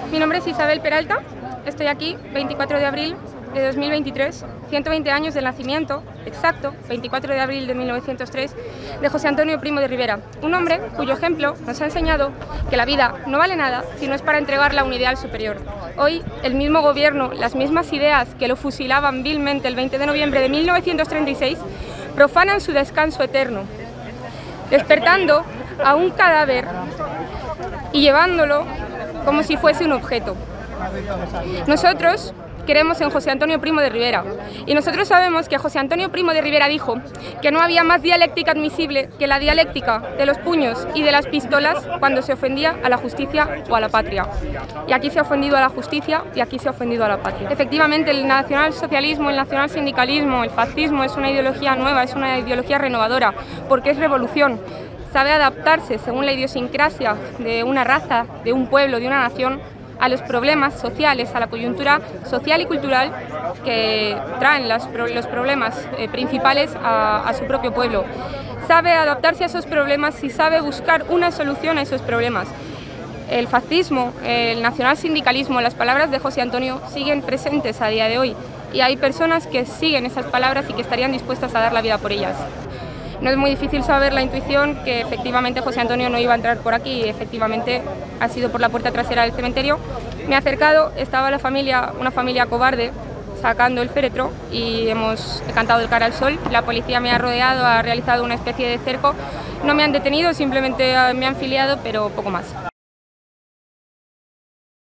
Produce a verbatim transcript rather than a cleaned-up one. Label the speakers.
Speaker 1: Mi nombre es Isabel Peralta, estoy aquí veinticuatro de abril de dos mil veintitrés, ciento veinte años del nacimiento, exacto, veinticuatro de abril de mil novecientos tres, de José Antonio Primo de Rivera, un hombre cuyo ejemplo nos ha enseñado que la vida no vale nada si no es para entregarla a un ideal superior. Hoy, el mismo gobierno, las mismas ideas que lo fusilaban vilmente el veinte de noviembre de mil novecientos treinta y seis, profanan su descanso eterno, despertando a un cadáver y llevándolo como si fuese un objeto. Nosotros creemos en José Antonio Primo de Rivera y nosotros sabemos que José Antonio Primo de Rivera dijo que no había más dialéctica admisible que la dialéctica de los puños y de las pistolas cuando se ofendía a la justicia o a la patria. Y aquí se ha ofendido a la justicia y aquí se ha ofendido a la patria. Efectivamente, el nacionalsocialismo, el nacionalsindicalismo, el fascismo es una ideología nueva, es una ideología renovadora, porque es revolución. Sabe adaptarse según la idiosincrasia de una raza, de un pueblo, de una nación, a los problemas sociales, a la coyuntura social y cultural que traen las, los problemas eh, principales a, a su propio pueblo. Sabe adaptarse a esos problemas y sabe buscar una solución a esos problemas. El fascismo, el nacionalsindicalismo, las palabras de José Antonio siguen presentes a día de hoy y hay personas que siguen esas palabras y que estarían dispuestas a dar la vida por ellas. No es muy difícil saber la intuición que efectivamente José Antonio no iba a entrar por aquí y efectivamente ha sido por la puerta trasera del cementerio. Me he acercado, estaba la familia, una familia cobarde sacando el féretro y hemos cantado el cara al sol. La policía me ha rodeado, ha realizado una especie de cerco. No me han detenido, simplemente me han filiado, pero poco más.